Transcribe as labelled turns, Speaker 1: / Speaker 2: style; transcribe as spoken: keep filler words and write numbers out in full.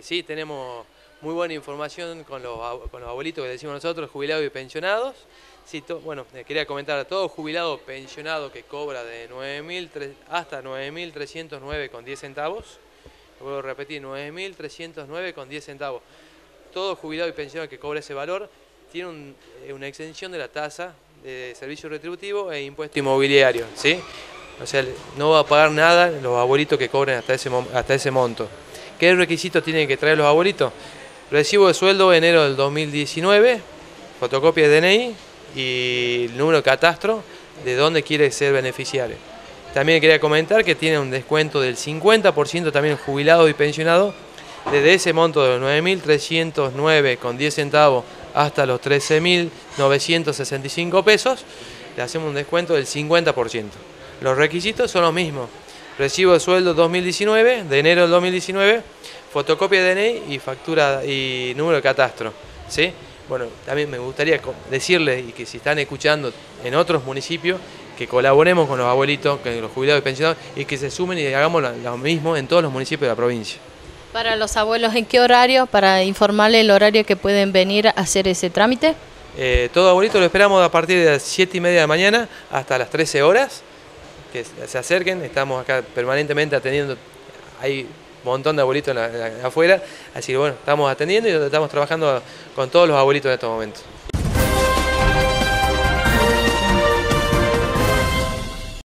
Speaker 1: sí, tenemos muy buena información con los, con los abuelitos que decimos nosotros, jubilados y pensionados. Sí, to, bueno, quería comentar a todo jubilado o pensionado que cobra de nueve mil hasta nueve mil trescientos nueve con diez centavos. Vuelvo a repetir, nueve mil trescientos nueve con diez centavos. Todo jubilado y pensionado que cobra ese valor tiene un, una exención de la tasa de servicio retributivo e impuesto inmobiliario, ¿sí? O sea, no va a pagar nada los abuelitos que cobren hasta ese, hasta ese monto. ¿Qué requisitos tienen que traer los abuelitos? Recibo de sueldo enero del dos mil diecinueve, fotocopia de D N I y el número de catastro de dónde quiere ser beneficiario. También quería comentar que tiene un descuento del cincuenta por ciento también jubilados y pensionados, desde ese monto de nueve mil trescientos nueve con diez centavos hasta los trece mil novecientos sesenta y cinco pesos, le hacemos un descuento del cincuenta por ciento. Los requisitos son los mismos. Recibo de sueldo dos mil diecinueve, de enero del dos mil diecinueve, fotocopia de D N I y factura y número de catastro, ¿sí? Bueno, también me gustaría decirles, y que si están escuchando en otros municipios, que colaboremos con los abuelitos, con los jubilados y pensionados, y que se sumen y hagamos lo mismo en todos los municipios de la provincia.
Speaker 2: Para los abuelos, ¿en qué horario? Para informarle el horario que pueden venir a hacer ese trámite.
Speaker 1: Eh, todo abuelito lo esperamos a partir de las siete y media de la mañana hasta las trece horas. Que se acerquen, estamos acá permanentemente atendiendo, hay un montón de abuelitos en la, en la, afuera, así que bueno, estamos atendiendo y estamos trabajando con todos los abuelitos en estos momentos.